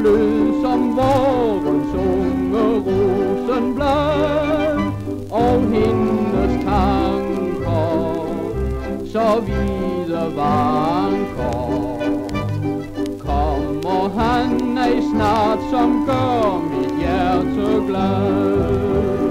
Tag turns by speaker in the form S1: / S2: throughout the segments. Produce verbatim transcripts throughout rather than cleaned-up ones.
S1: blød som vårens unge rosenblad, og hendes tanker så hvide vanker. Kommer han ej snart, som gør mit hjerte glad.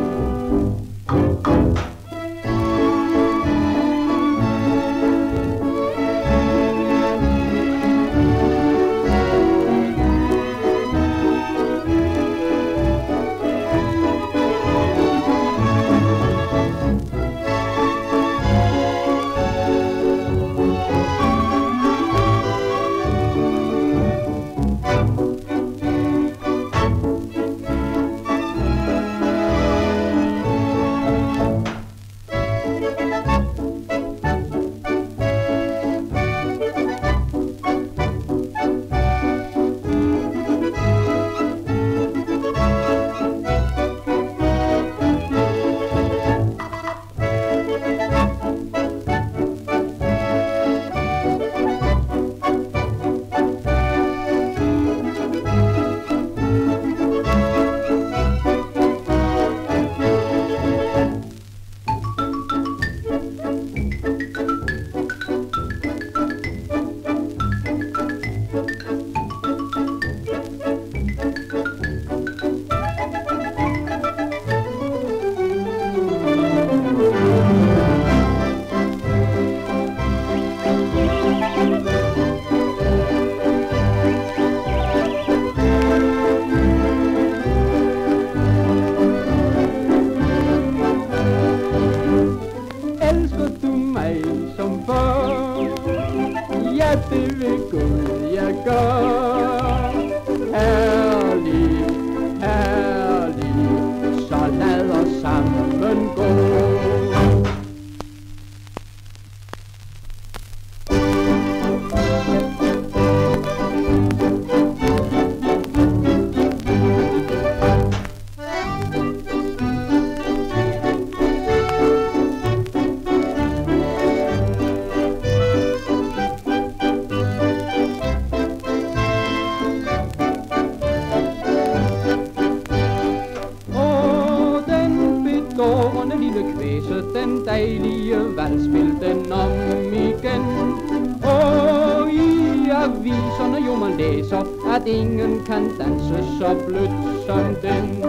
S2: At ingen kan danse så blødt som den.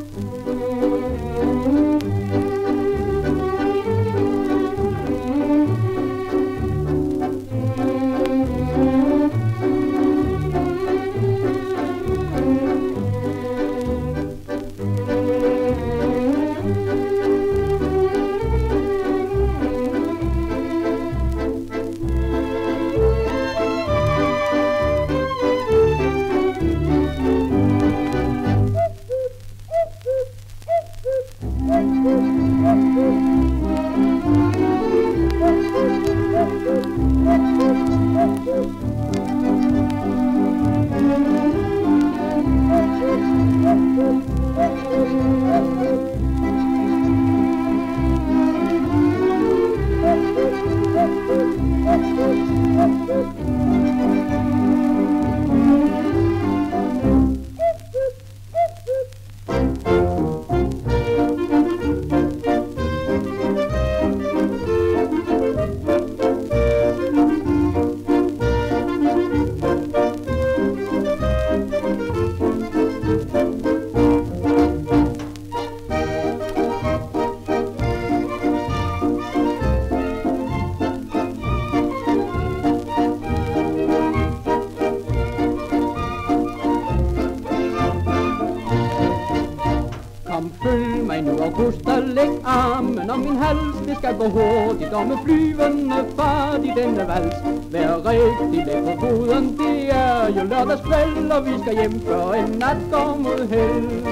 S1: Armen om min hals, det skal gå hurtigt og med flyvende fart i denne vals. Vær rigtig let på foden, det er jo lørdagskvæld, og vi skal hjem før en nat går mod held.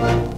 S1: Thank you.